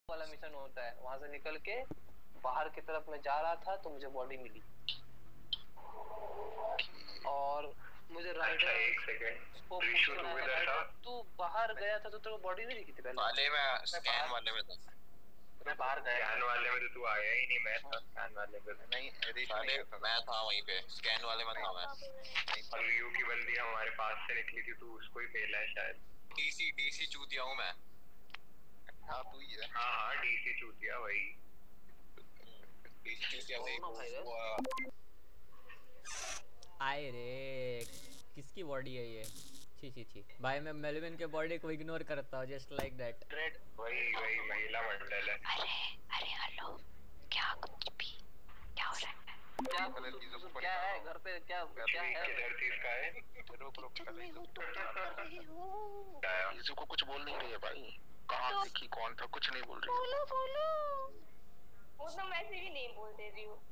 वाला मिशन होता है, वहां से निकल के बाहर की तरफ मैं जा रहा था तो मुझे बॉडी मिली और मुझे राइडर को पूछना है, राइडर तू बाहर गया था तो तेरे को बॉडी नहीं दिखी थी पहले? वाले में स्कैन वाले में था। मैं बाहर गया, स्कैन वाले में तो तू आया ही नहीं, मैं था स्कैन वाले में। नहीं साले मैं था वहीं पे स्कैन वाले में था मैं। और यू की बंदी हमारे पास से निकली थी, तू उसको ही फेला है शायद। डीसी चूतिया हूँ मैं। हाँ तू ही है। हाँ डीसी चूतिया वही। डीसी चूतिया वही। आए रे किसकी बॉडी है ये? छी छी छी भाई, मैं मेलविन के बॉडी को इग्नोर करता हूँ जस्ट लाइक दैट। वही महिला मंडल है। अरे हेलो, क्या कुछ भी क्या हो रहा है? क्या है घर पे? क्या है? किधर थी इसका है? रुक किसी को कुछ बोल नहीं रही है भाई। कहाँ देखी कौन था, कुछ नहीं बोल रही। बोलो वो तो मैं से भी नहीं बोल दे रही हूँ।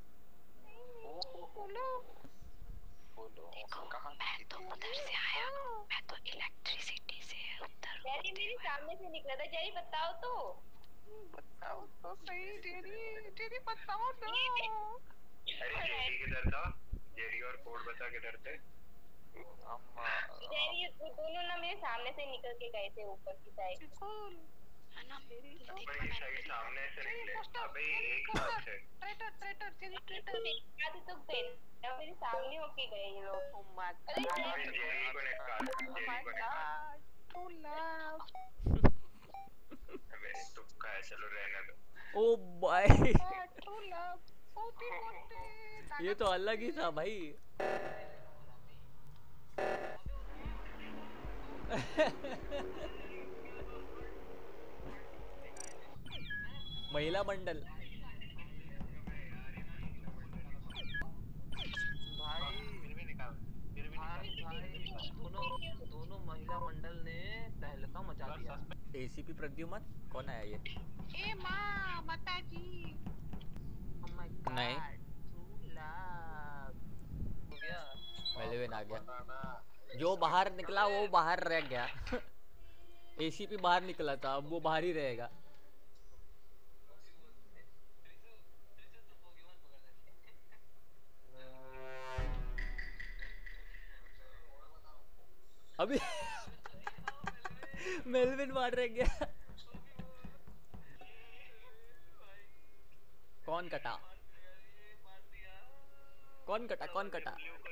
देखो मैं तो उधर से आया, मैं तो इलेक्ट्रिसिटी से उधर। जेरी मेरे सामने से निकला था। जेरी बताओ तो सही। जेरी बताओ तो। अरे जेरी किधर था? जेरी और कोड बता किधर थे? जेरी दोनों ना मेरे सामने से निकल के गए थे ऊपर की साइड। है ना ऊपर की साइड सामने से निकले। अबे एक साथ से आधे तो मेरे सामने होके गए ये लोग। ओह माय जेरी को निकाल, जेरी को निकाल। To love. अबे तुक्का है, चलो रहने दो। ओ भाई टू लव ये तो अलग ही था भाई। महिला मंडल दोनों महिला मंडल ने तहलका मचा दिया। एसीपी प्रद्युमन कौन आया ये? ए माँ माताजी। नहीं हो गया, मेलविन आ गया। जो बाहर निकला वो बाहर रह गया। एसीपी बाहर निकला था, अब वो बाहर ही रहेगा। अभी मेलविन बाहर रह गया। कौन कटा? कौन कटा?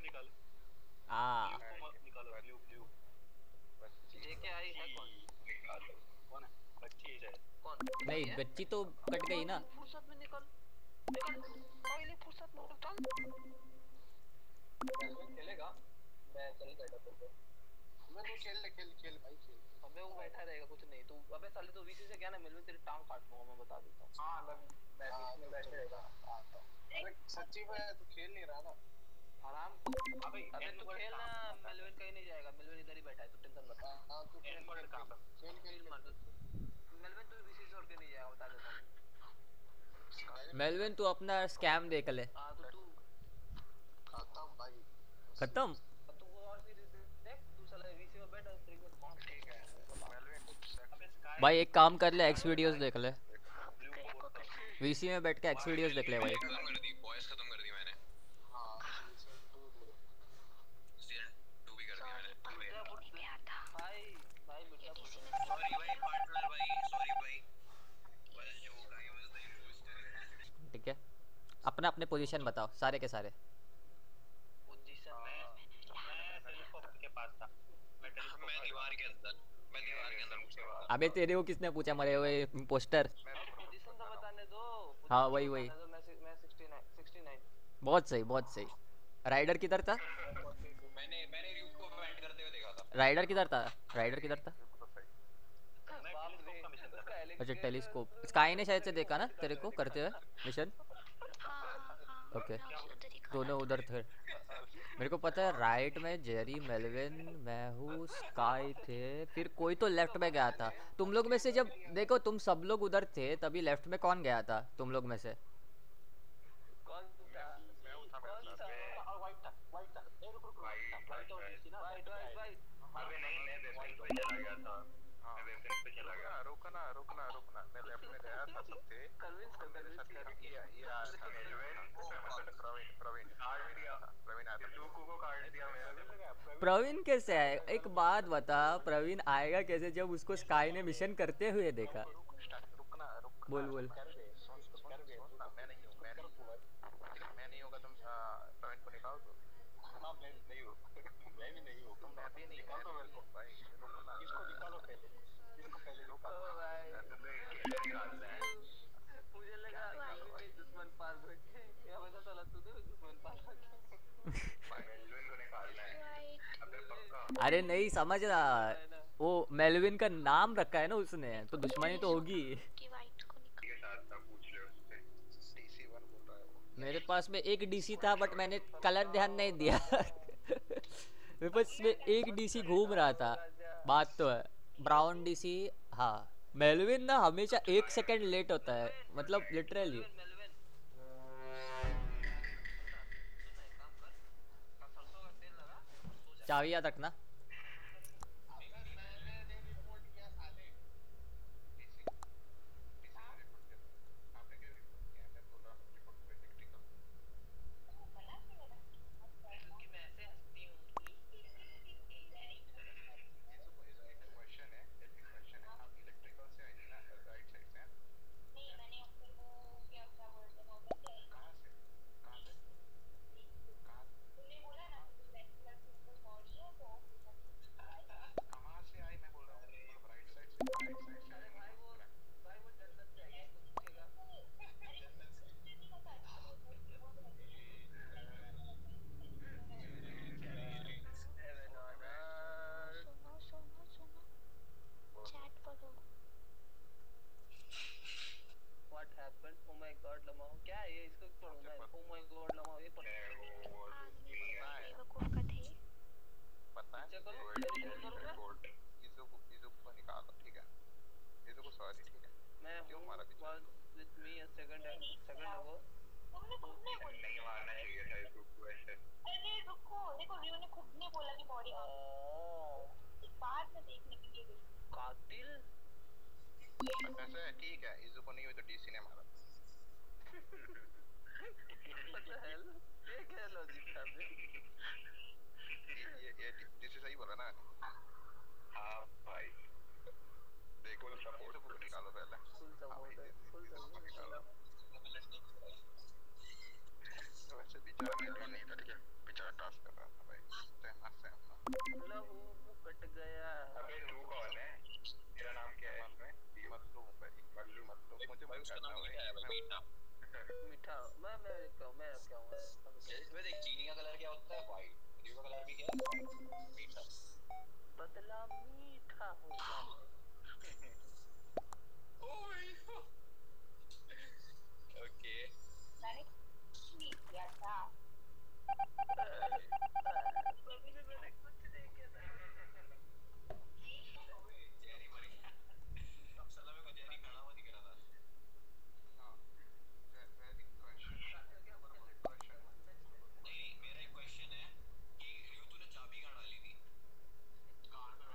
जेके आई है कौन है? बच्ची है कौन? नहीं बच्ची तो कट गई ना। फुर्सत में निकल पहले फुर्सत में निकल। खेलेगा मैं चल बैठा तो मैं तो खेल भाई खेल। अबे वो बैठा रहेगा कुछ नहीं। तू अबे साले तो वीसी से क्या ना मिलवे तेरी टांग काट दूंगा मैं बता देता हूं। हां मैं बीच में बैठे रहेगा। अरे सच्ची में तू खेल नहीं रहा ना आराम। अबे तू खेल ना, मिलवे कहीं नहीं जाएगा। मिलवे इधर ही बैठा है, तू टेंशन मत। हां तू खेल मत। मिलवे तू वीसी छोड़ के नहीं जाएगा बता देता हूं। मेलविन तू अपना स्कैम देख ले। हां तो तू खत्म भाई खत्म। तू और फिर देख तू साला वीसी में बैठ और स्ट्रीम में कौन ठीक है मेलविन। भाई एक काम कर ले, एक्स वीडियोस देख ले। वीसी में बैठ के एक्स वीडियोस देख ले भाई। बॉयज खत्म कर दी मैंने। हां सीजन 2 भी कर दिया मैंने। भाई बेटा सॉरी भाई पार्टनर भाई, सॉरी भाई। बस जो गाय वाज द इन्वेस्टर। ठीक है, अपना अपने पोजीशन बताओ सारे के सारे। पोजीशन मैं टेलीस्कोप के पास था। मैं दीवार के अंदर उसके बाद। अबे तेरे को किसने पूछा मरे हुए पोस्टर? पोजीशन तो बताने दो। हाँ वही मैं 69 बहुत सही। राइडर किधर था? मैंने रूप को वेंट करते हुए देखा था। राइडर किधर था? अच्छा टेलीस्कोप स्काई ने शायद से देखा ना तेरे को करते हुए मिशन। ओके दोनों उधर थे। मेरे को पता है राइट में जेरी, मेलविन, मैं हूँ, स्काई थे, फिर कोई तो लेफ्ट में गया था। तुम लोग में से जब देखो तुम सब लोग उधर थे तभी लेफ्ट में कौन गया था तुम लोग में से? अबे नहीं मैं वेपन पे चला गया था। मैं वेपन पे चला गया। रुकना मैं लेफ्ट में गया था सबसे कन्विंस कर मेरे साथ कन्विंस ये आया था प्रवीण कार्ड दिया प्रवीण आया था लूकू को कार्ड दिया मैंने प्रवीण कैसे आए? एक बात बता, प्रवीण आएगा कैसे जब उसको स्काई ने मिशन करते हुए देखा? रुकना बोल बोल। कर दे सुन ना मैं नहीं हूँ मैं नहीं होगा तुम प्रवीण को निकाल दो हाँ मैं नहीं हूँ मैं भी नहीं हूँ तुम मैं भी नहीं निकाल दो मेरे को भाई रुकना इसको निकालो पहले इसको पहले निकालो मुझे लगा भाई दुश्मन पास बैठे क्या पता चला तूने दुश्मन पास बैठे मेलविन को निकालना है अबे पक्का अरे नहीं समझ रहा, वो मेलविन का नाम रखा है ना उसने, तो दुश्मनी तो होगी। कि वाइट को निकाल। के साथ था पूछ ले उससे DC1 बोल रहा है वो मेरे पास में एक डीसी था बट मैंने कलर ध्यान नहीं दिया। मेरे पास में एक डीसी घूम रहा था, बात तो है। ब्राउन डीसी, हाँ। मेलविन ना हमेशा 1 सेकंड लेट होता है, मतलब लिटरली। चाबी याद रखना। सुनो चैट पढ़ो। What happened? Oh my God, लमाओ क्या है ये? इसको पढ़ूं मैं? Oh my God, लमाओ ये पढ़ बेवकूफ का थे। पता है चेक करो इज़ू को निकालो ठीक है इज़ू को सॉरी ठीक है मैं क्यों मारा पीछे was with me a second ago तुमने खुद ने बोला। नहीं मारना चाहिए था इज़ू को ऐसे अरे रुको देखो रियो ने खुद ने बोला कि बॉडी बाद में देखने के लिए गई। कातिल ऐसे ठीक है इज़ू को नहीं हुई तो DC ने मारा what the hell? ये क्या लॉजिक था बे? ये DC सही बोला ना हाँ भाई देखो सपोर्ट को निकालो पहले फुल सपोर्ट है फुल सपोर्ट निकालो वैसे बेचारा नहीं था ठीक है बेचारा टास्क कर रहा था भाई सहम लहू कट गया अबे तू कौन है तेरा नाम क्या है इसमें मल्लू भाई मल्लू मुझे भाई उसका नाम क्या है मीठा मीठा मैं क्या हूँ इसमें देख चीनी का कलर क्या होता है वाइट रियो का कलर भी क्या है मीठा बदला मीठा होता है ओके मैंने किया था। मैंने कुछ नहीं किया था जेरी मरी अब साला मेरे को जेरी खाना हुआ दिख रहा था नहीं मेरा एक क्वेश्चन है कि रियो तूने चाबी कहाँ डाली थी कार में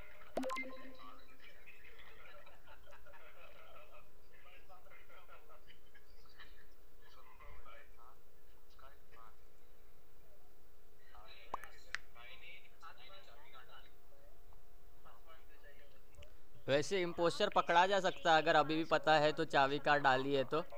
वैसे इम्पोस्टर पकड़ा जा सकता है अगर अभी भी पता है तो चाबी कार्ड डाली है तो।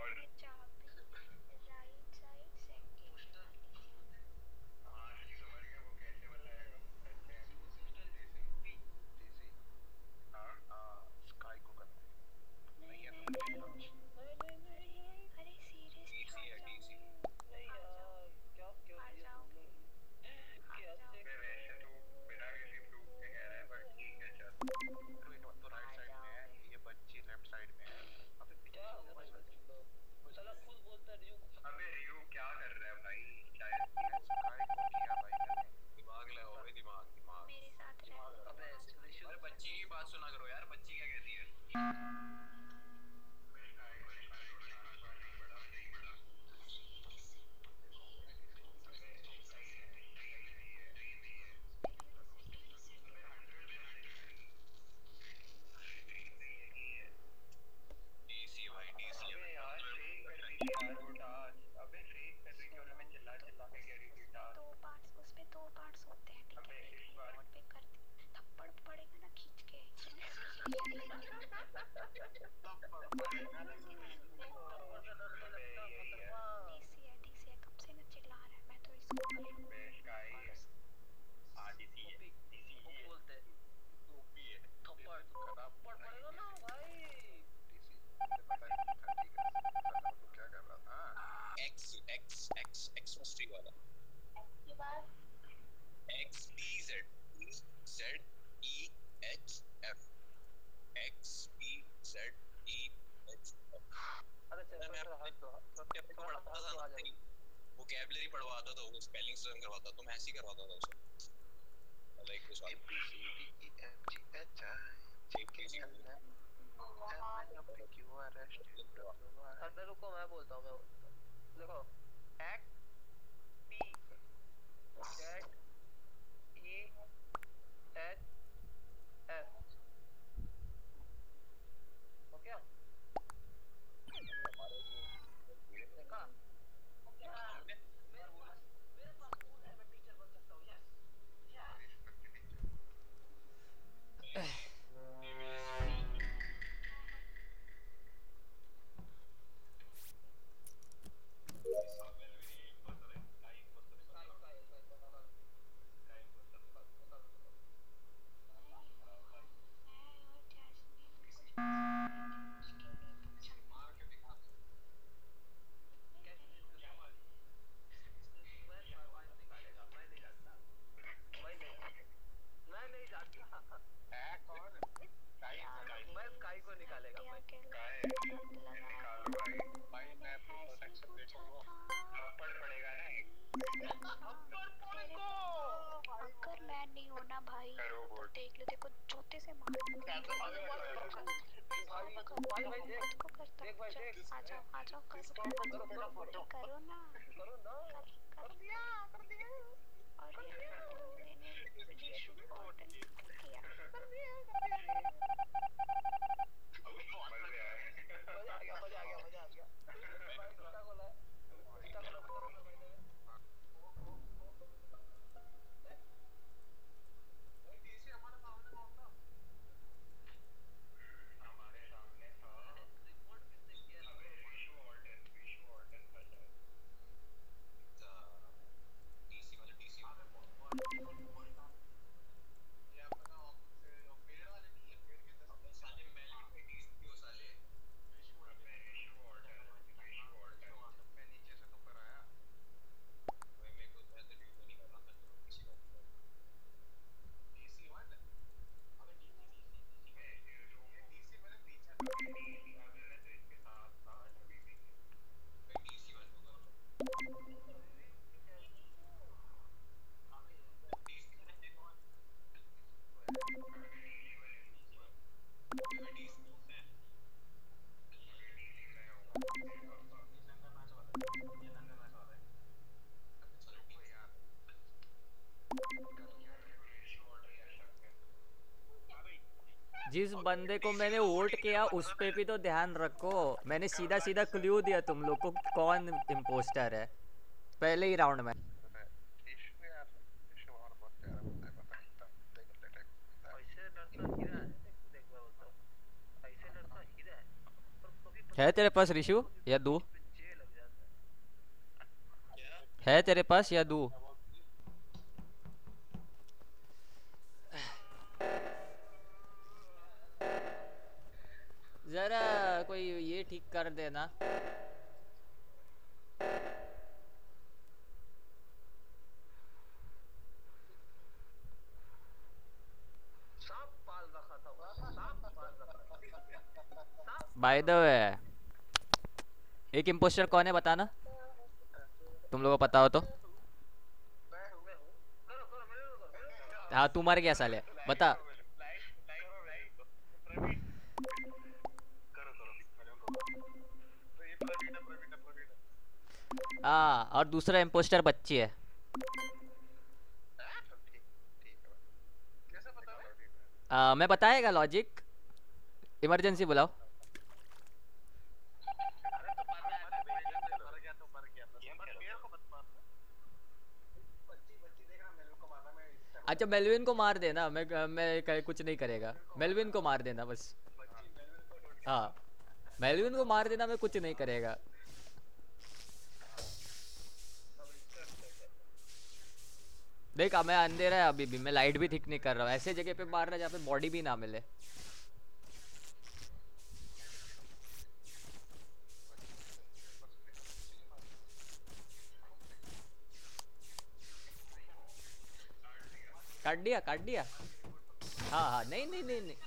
पढ़ाता था ना तेरी वोकैबुलरी पढ़वाता था, वो स्पेलिंग्स लर्न करवाता, तो मैं ऐसे ही करवाता था उसे लाइक उस वाले अंदर रुको, मैं बोलता हूँ देखो act T Z E H F okay देखा अगर मैं नहीं हूँ ना भाई तो देख लो, देखो जूते से मार आ जाओ करो ना कर दिया अरे मैंने टिश्यू बॉटल किया मजा आ गया जिस बंदे को मैंने वोट किया उस पे भी तो ध्यान रखो। मैंने सीधा सीधा क्लू दिया तुम लोग को कौन इम्पोस्टर है पहले ही राउंड में। है तेरे पास रिशु या दू? है तेरे पास या दू? जरा कोई ये ठीक कर देना। बाय द वे एक इम्पोस्टर कौन है बताना, तुम लोगों को पता हो तो। हाँ तू मर गया साले, बता। हाँ और दूसरा इम्पोस्टर बच्ची है। मैं बताएगा लॉजिक, इमरजेंसी बुलाओ। अच्छा मेलविन को मार देना, मैं कुछ नहीं करेगा, मेलविन को मार देना बस। हाँ मेलविन को मार देना, मैं कुछ नहीं करेगा। देख मैं अंधेरा है अभी भी, मैं लाइट भी ठीक नहीं कर रहा हूँ। ऐसे जगह पे मार रहा जहाँ पे बॉडी भी ना मिले। काट दिया। हाँ हाँ नहीं नहीं नहीं नहीं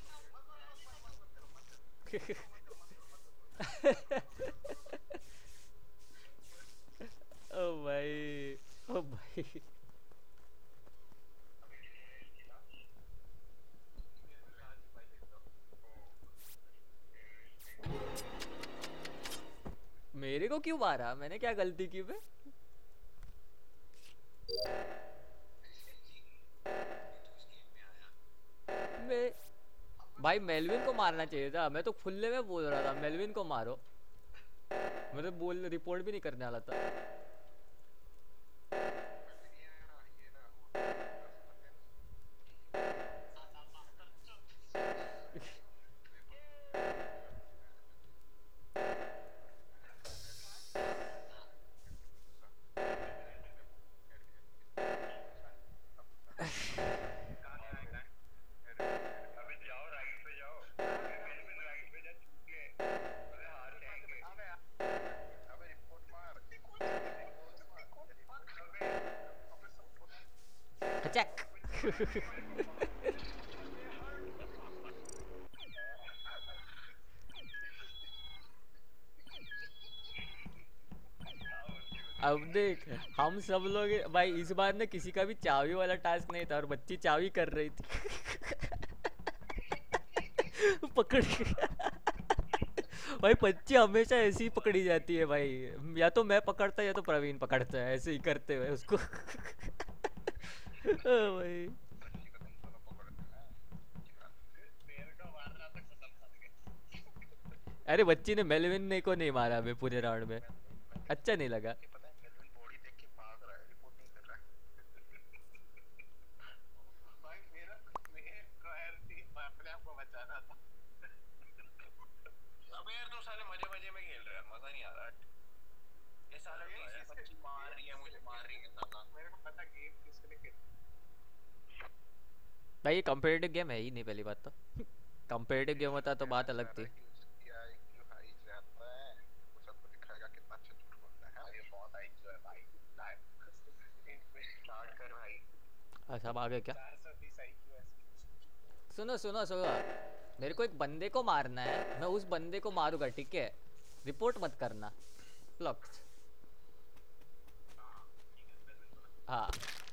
मेरे को क्यों मारा? मैंने क्या गलती की बे? मैं भाई मेलविन को मारना चाहिए था। मैं तो खुले में बोल रहा था मेलविन को मारो। मैं तो बोल रिपोर्ट भी नहीं करने वाला था। अबे जाओ राइट पे जाओ, मेलविन राइट पे जा, छूट के अबे हार जाएंगे। अबे रिपोर्ट मार, चेक। अब देख हम सब लोग भाई इस बार ना किसी का भी चाबी वाला टास्क नहीं था और बच्ची चाबी कर रही थी। पकड़ भाई बच्ची हमेशा ऐसी ही पकड़ी जाती है भाई। या तो मैं पकड़ता या तो प्रवीण पकड़ता है, ऐसे ही करते हुए उसको। भाई अरे बच्ची ने मेलविन ने को नहीं मारा मैं पूरे राउंड में, अच्छा नहीं लगा। पता है मेलविन बॉडी देख के भाग रहा है, रिपोर्ट नहीं कर रहा है। भाई मेरा प्रायोरिटी अपने आप को बचाना था। अबे यार तुम साले मजे मजे में खेल रहे हो, मजा नहीं आ रहा। ये साला बच्ची मार रही है, मुझे मार रही है साला। मेरे को पता गेम किसने खेला। भाई ये कम्पिटिटिव गेम है ही नहीं पहली बात तो। कम्पिटिटिव गेम होता तो बात अलग थी। अच्छा अब आगे क्या? सुनो सुनो सुनो, मेरे को एक बंदे को मारना है, मैं उस बंदे को मारूंगा ठीक है? रिपोर्ट मत करना। प्लक्स हाँ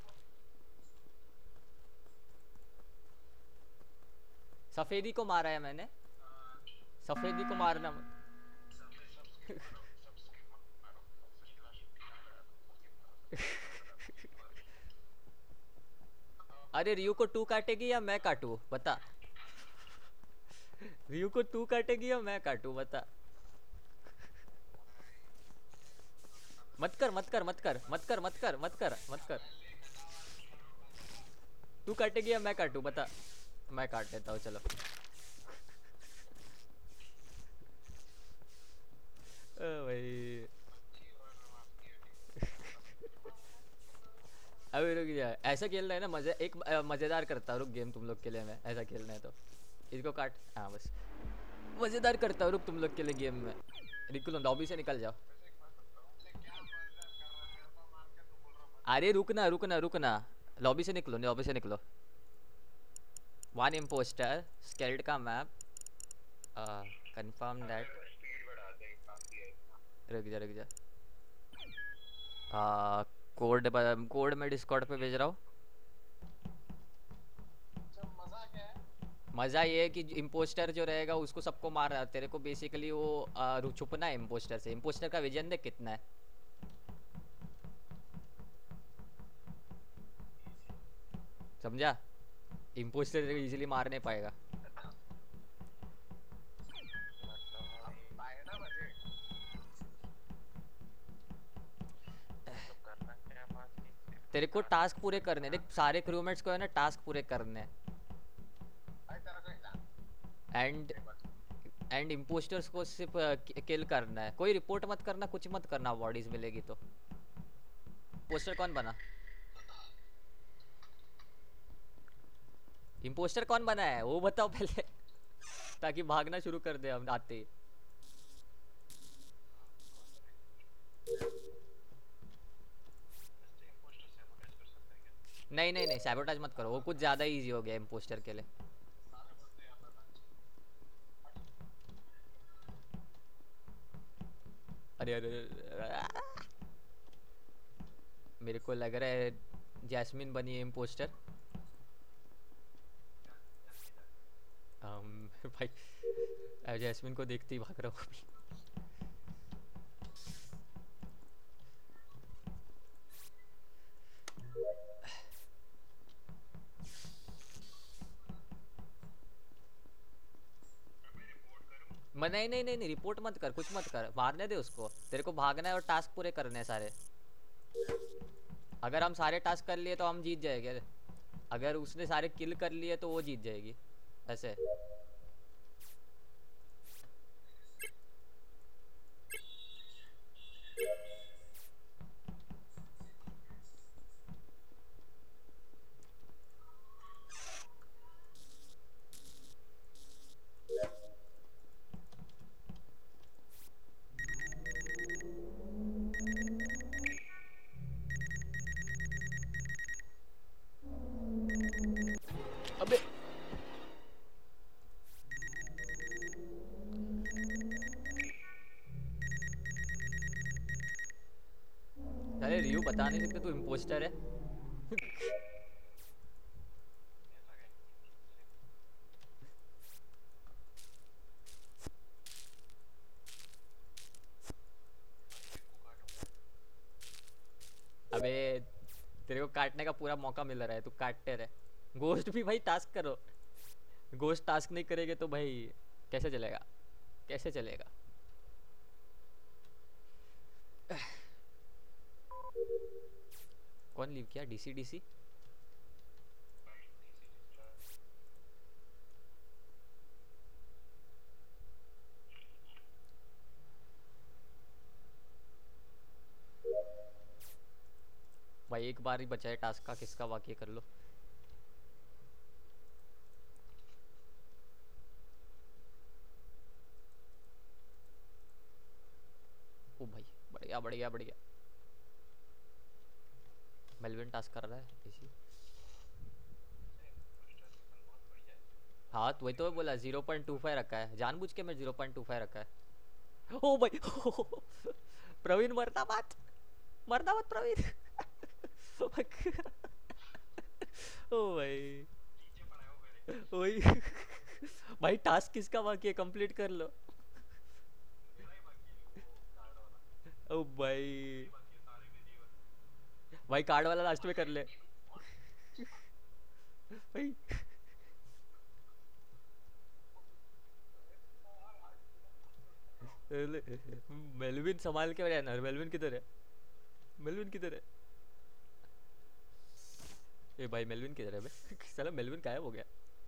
सफेदी को मारा है मैंने, सफेदी को मारना मत। अरे रियू को 2 काटेगी या मैं काटूं बता? रियू को 2 काटेगी या मैं काटूं बता? मत कर मत कर मत कर मत कर मत कर मत कर मत कर। तू काटेगी या मैं काटूं बता? मैं काट लेता हूँ चलो। ओ भाई अभी रुक जा, ऐसा खेलना है ना मजे, एक मजेदार करता हूँ रुक गेम तुम लोग के लिए। मैं ऐसा खेलना है तो इसको काट, हाँ बस मजेदार करता हूँ रुक तुम लोग के लिए गेम में। निकलो लॉबी से निकल जाओ। अरे रुकना रुकना रुकना, लॉबी से निकलो, लॉबी से निकलो। 1 इम्पोस्टर स्केल्ड का मैप कंफर्म दैट। रुक जा रुक जा, कोड कोड में डिस्कॉर्ड पे भेज रहा हूँ। मज़ा ये है कि इम्पोस्टर जो रहेगा उसको सबको मार रहा है, तेरे को बेसिकली वो छुपना है इम्पोस्टर से। इम्पोस्टर का विजन देख कितना है, समझा? इम्पोस्टर इजीली मार नहीं पाएगा। तेरे को टास्क पूरे करने देख, सारे क्रूमेट्स को है ना टास्क पूरे करने, एंड इम्पोस्टर्स को सिर्फ किल करना है। कोई रिपोर्ट मत करना, कुछ मत करना, बॉडीज मिलेगी तो। इम्पोस्टर कौन बना? इम्पोस्टर कौन बना है वो बताओ पहले ताकि भागना शुरू कर दे हम आते ही। नहीं नहीं नहीं सैबोटाज मत करो, वो कुछ ज्यादा इजी हो गया इम्पोस्टर के लिए। अरे अरे मेरे को लग रहा है जैस्मिन बनी है इम्पोस्टर। भाई जैस्मिन को देखते ही भाग रहा हूँ। नहीं नहीं नहीं नहीं, रिपोर्ट मत कर, कुछ मत कर, मारने दे उसको। तेरे को भागना है और टास्क पूरे करने हैं सारे। अगर हम सारे टास्क कर लिए तो हम जीत जाएंगे, अगर उसने सारे किल कर लिए तो वो जीत जाएगी, ऐसे। अबे अरे रियू बता नहीं सकते तू इम्पोस्टर है। अबे तेरे को काटने का पूरा मौका मिल रहा है, तू काटते रहे। गोश्त भी भाई टास्क करो, गोश्त टास्क नहीं करेंगे तो भाई कैसे चलेगा, कैसे चलेगा। कौन लीव किया? डीसी डीसी भाई एक बार ही बचा है टास्क का, किसका बाकी कर लो। ओ भाई बढ़िया बढ़िया बढ़िया। मेलविन टास्क कर रहा है इसी। हाँ तो वही तो मैं बोला 0.25 रखा है, जानबूझ के मैं 0.25 रखा है। ओ भाई प्रवीण मरना मत, मरना मत प्रवीण। ओ भाई वही भाई टास्क किसका बाकी है, कंप्लीट कर लो। ओ भाई भाई कार्ड वाला लास्ट में कर ले भाई। मेलविन संभाल के रहना। मेलविन किधर है, मेलविन किधर है? ए भाई मेलविन किधर है बे? साला मेलविन गायब हो गया।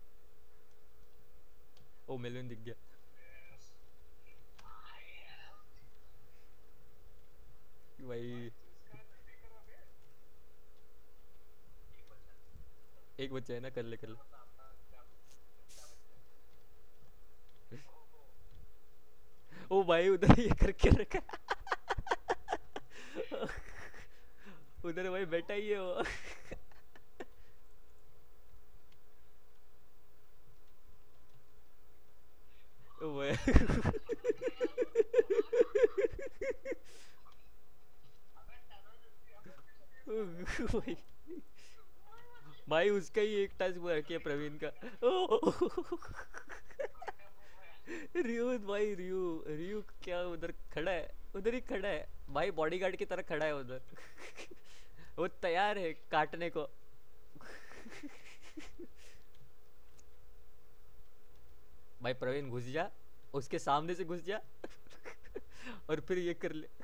ओ मेलविन दिख गया भाई। एक बच्चा है ना, कर ले कर ले। ओ भाई उधर ये करके रखा उधर भाई बैठा ही है वो। ओ भाई भाई भाई उसका ही एक टास्क बाकी है प्रवीण का। रियू भाई रियू रियू क्या उधर खड़ा है, उधर ही खड़ा है भाई, बॉडीगार्ड की तरह खड़ा है उधर। वो तैयार है काटने को। भाई प्रवीण घुस जा, उसके सामने से घुस जा और फिर ये कर ले।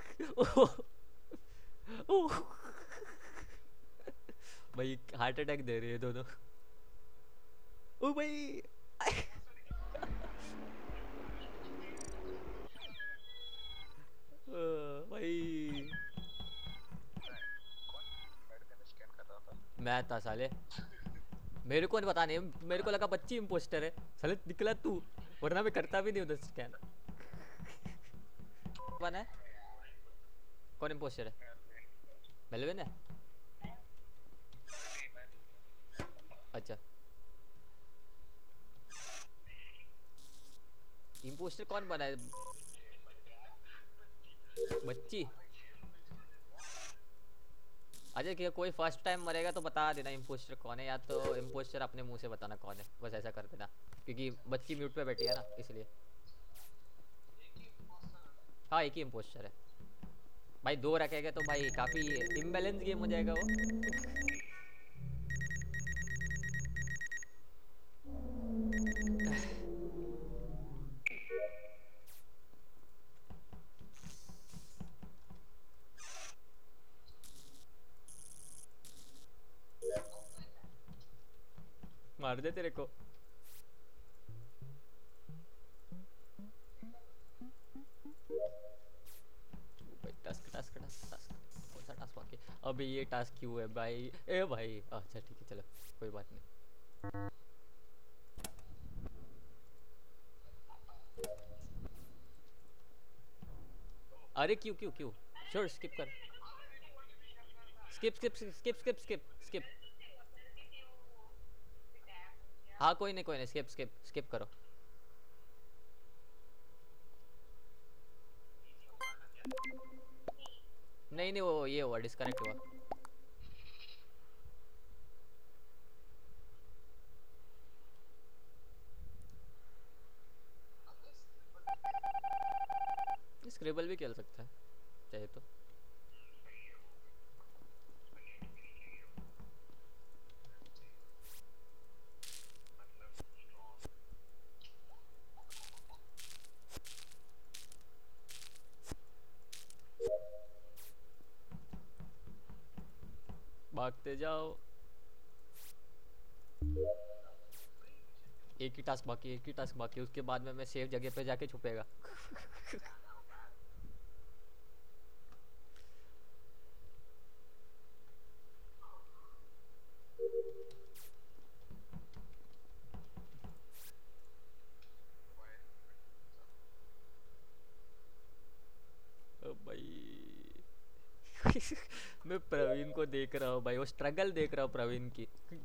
भाई हार्ट अटैक दे रहे हैं दोनों। ओ भाई भाई मैं था साले, मेरे को नहीं पता नहीं, मेरे को लगा बच्ची इम्पोस्टर है साले, निकला तू, वरना मैं करता भी नहीं उधर स्कैन। कौन है, कौन इम्पोस्टर है? मेलविन है? अच्छा इम्पोस्टर कौन बना है? बच्ची। अच्छा कि कोई फर्स्ट टाइम मरेगा तो बता देना इम्पोस्टर कौन है, या तो इम्पोस्टर अपने मुंह से बताना कौन है, बस ऐसा कर देना, क्योंकि बच्ची म्यूट पे बैठी है ना इसलिए। हाँ एक ही इम्पोस्टर है भाई, दो रखेगा तो भाई काफी इम्बैलेंस गेम हो जाएगा वो। मार दे तेरे को। भाई टास्क टास्क टास्क टास्क, कौन सा टास्क बाकी है? अबे ये टास्क क्यों है भाई? ए भाई अच्छा ठीक है चलो कोई बात नहीं। अरे क्यों क्यों क्यों? श्योर स्किप कर, skip skip skip skip skip skip. हाँ कोई नहीं स्किप स्किप स्किप करो। नहीं नहीं वो ये हुआ डिस्कनेक्ट हुआ। स्क्रिबल भी खेल सकता है चाहे तो। भागते जाओ। एक ही टास्क बाकी, एक ही टास्क बाकी, उसके बाद में मैं सेफ जगह पे जाके छुपेगा। ओ भाई मैं प्रवीण को देख रहा हूँ भाई, वो स्ट्रगल देख रहा हूँ प्रवीण की।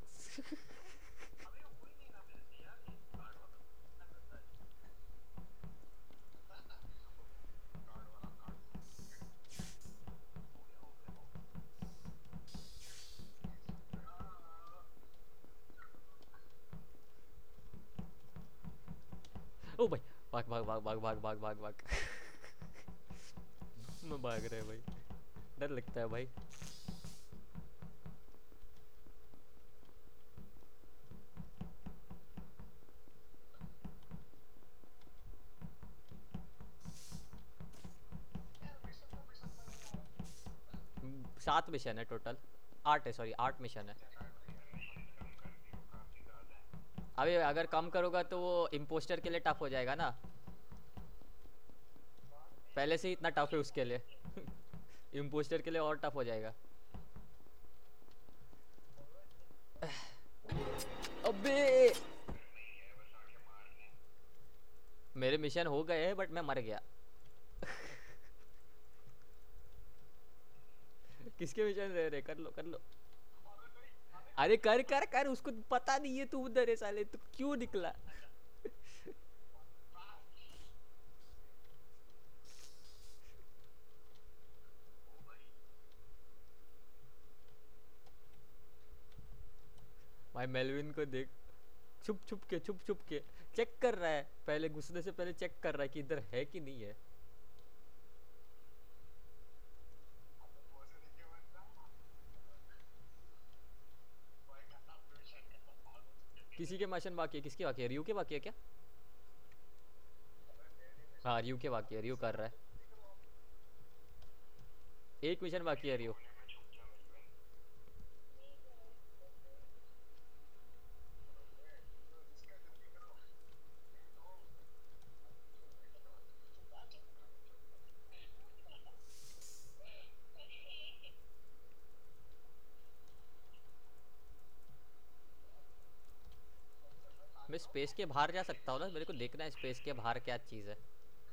ओ भाई भाग भाग भाग भाग भाग भाग भाग भाग। मैं भाग रहा है भाई, डर लगता है भाई। सात मिशन है टोटल, 8 है सॉरी 8 मिशन है। अभी अगर कम करोगा तो वो इम्पोस्टर के लिए टफ हो जाएगा ना, पहले से ही इतना टफ है उसके लिए। इम्पोस्टर के लिए और टफ हो जाएगा। अबे मेरे मिशन हो गए हैं बट मैं मर गया। किसके मिशन रह रहे? कर लो कर लो। अरे कर कर कर, उसको पता नहीं है तू उधर है साले, तू क्यों निकला? भाई मेलविन को देख, छुप छुप के चेक कर रहा है, पहले घुसने से पहले चेक कर रहा है कि इधर है कि नहीं है। किसी के मिशन बाकी है? किसके बाकी है? रियू के बाकी है क्या? हाँ रियू के बाकी है, रियू कर रहा है। एक मिशन बाकी है रियू। मैं स्पेस के बाहर जा सकता हूँ ना? मेरे को देखना है स्पेस के बाहर क्या चीज़ है।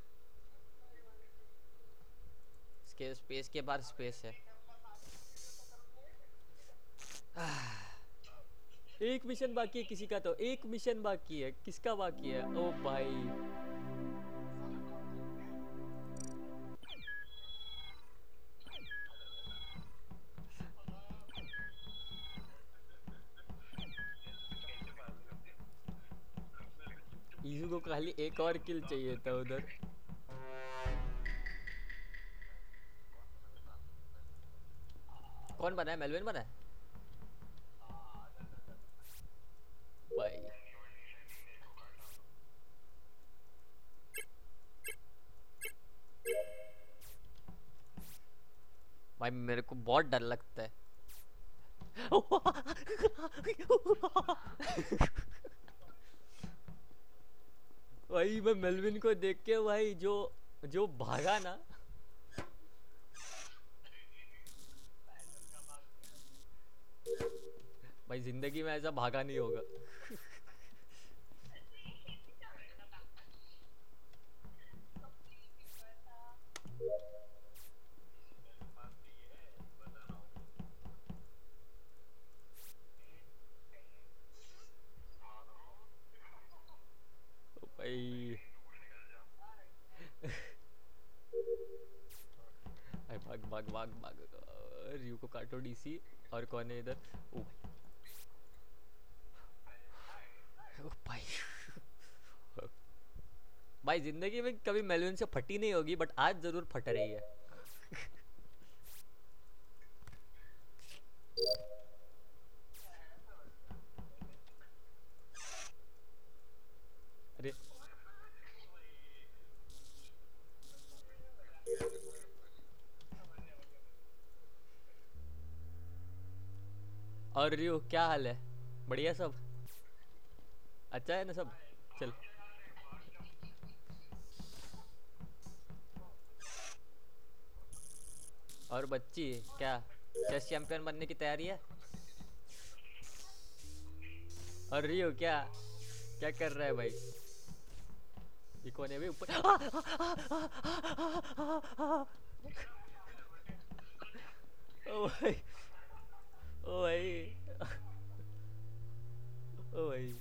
स्पेस के बाहर स्पेस है। एक मिशन बाकी है किसी का, तो एक मिशन बाकी है, किसका बाकी है? ओ भाई ईजू को खाली एक और किल चाहिए था उधर। कौन बना है? मेलविन बना है भाई। भाई मेरे को बहुत डर लगता है। भाई मैं मेलविन को देख के भाई जो जो भागा ना, भाई जिंदगी में ऐसा भागा नहीं होगा। भाई भाग भाग भाग भाग, रियू को काटो डीसी। और कौन है इधर? ओ भाई भाई जिंदगी में कभी मेलविन से फटी नहीं होगी, बट आज जरूर फट रही है। अरे और रियो क्या हाल है? बढ़िया सब? अच्छा है ना सब? चल और बच्ची क्या चेस चैंपियन बनने की तैयारी है? और रियो क्या क्या कर रहा है भाई? ये कौन है भाई ऊपर? ओ भाई ओ भाई ओ भाई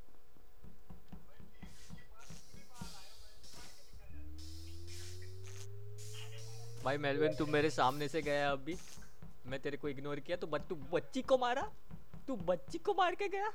भाई मेलविन तू मेरे सामने से गया अभी, मैं तेरे को इग्नोर किया तो तू बच्ची को मारा, तू बच्ची को मार के गया।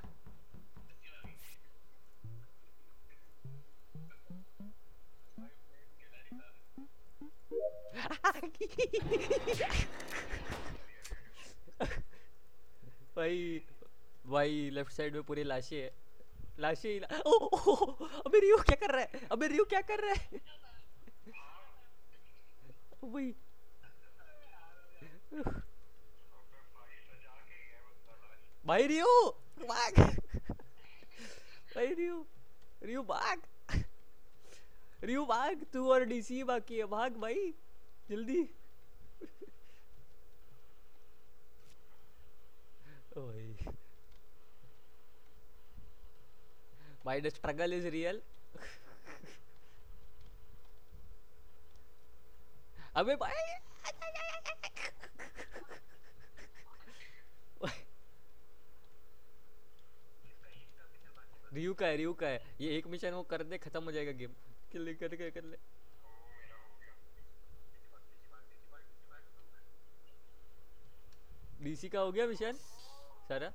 भाई भाई लेफ्ट साइड में पूरी लाशें है, लाशें ही अबे रियो क्या कर रहा है? अबे रियो क्या कर रहा है? भाई भाई रियो भाग, भाई रियो रियो भाग, रियो भाग, तू और डीसी बाकी है, भाग भाई जल्दी। भाई भाई द स्ट्रगल इज रियल। अबे भाई रियू का है, रियू का है, ये एक मिशन वो कर दे खत्म हो जाएगा गेम। किल कर ले। डीसी का हो गया मिशन सारा?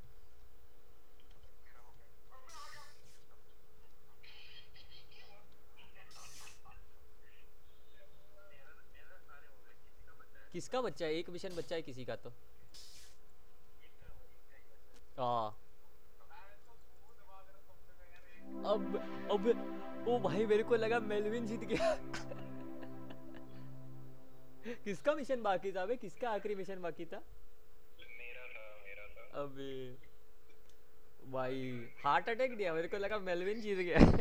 किसका बच्चा है? एक मिशन बच्चा है किसी का तो। हाँ अब ओ भाई मेरे को लगा मेलविन जीत गया। किसका मिशन बाकी था बे? किसका आखिरी मिशन बाकी था? मेरा था। अबे भाई हार्ट अटैक दिया, मेरे को लगा मेलविन जीत गया।